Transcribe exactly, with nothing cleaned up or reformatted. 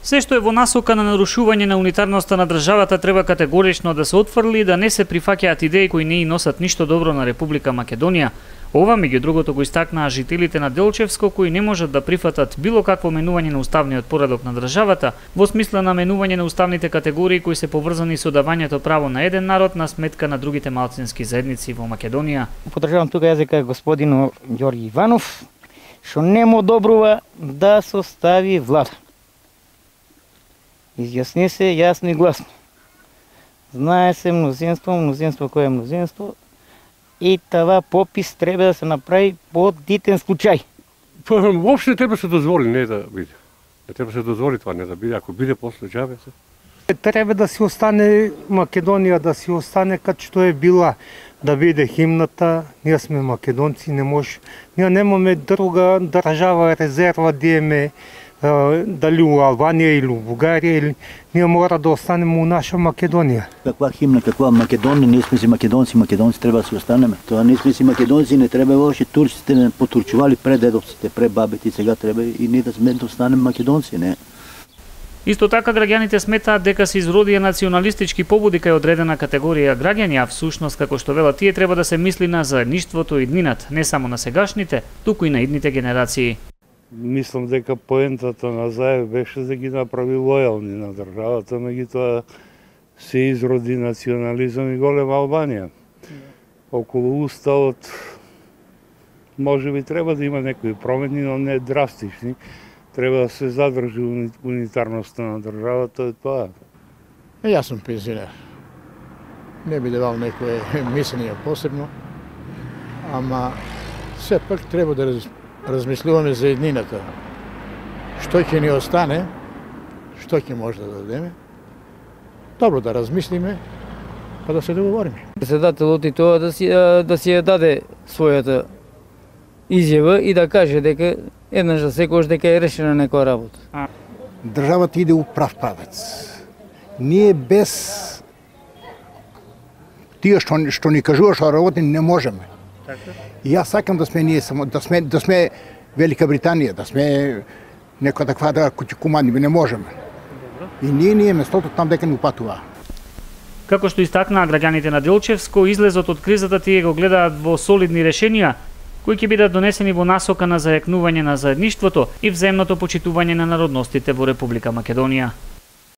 Се што е во насока на нарушување на унитарноста на државата треба категорично да се отфрли и да не се прифаќаат идеи кои не и носат ништо добро на Република Македонија. Ова меѓу другото го истакнаа жителите на Делчевско кои не можат да прифатат било какво менување на уставниот поредок на државата во смисла на менување на уставните категории кои се поврзани со давањето право на еден народ на сметка на другите малцински заедници во Македонија. Подржавам тука јазика господину Ѓорги Иванов, што нема добрува да се остави влада. Изјасни се јасно и гласно. Знае се мнозинство, мнозинство кое е мнозинство и това попис треба да се направи по дитен случај. Воопшто не треба се дозволи не да биде. Не треба се дозволи това не да биде, ако биде после џабе се. Треба да си остане Македонија, да си остане како што е била, да биде химната. Ние сме македонци, не може. Ние немаме друга држава резерва да имаме, дали у Албанија или у Бугарија, или ние мора да останеме у наша Македонија. Каква химна, каква Македонија, ние сме си македонци, македонци треба да си останеме. Тоа ние сме си македонци, не треба воопшто турците не потурчували пред дедовците, пред бабите, сега треба и ние да сме да останеме македонци, не. Исто така граѓаните сметаат дека се изродија националистички побуди кај одредена категорија граѓани, а всушност како што велат тие треба да се мисли на заедништвото и иднинат, не само на сегашните, туку и на идните генерации. Мислам дека поентата на Заев беше да ги направи лојални на државата, меѓутоа се изроди национализам и голема Албанија. Околу уставот може би треба да има некои промени, но не драстични. Треба да се задржи унитарноста на државата и тоа. Јас сум пензионер. Не би давал некое мислење посебно, ама сепак треба да раз, размислуваме за еднината. Што ќе ни остане, што ќе може да дадеме. Добро да размислиме, па да се договориме. Председателот и тоа да си, да си ја даде својата изјава и да каже дека еднаш за секогаш дека е решена некоја работа. Државата иде у прав правец. Ние без тие што, што ни кажува што работи не можеме. Така? И јас сакам да сме ние само да сме да сме Велика Британија, да сме некоја таква да куќикумани, не можеме. Добро. И ние ние местото там дека ни упатува. Како што истакнаа граѓаните на Делчевско, излезот од кризата тие го гледаат во солидни решенија кои ќе бидат донесени во насока на зајакнување на заедништвото и взаемното почитување на народностите во Република Македонија.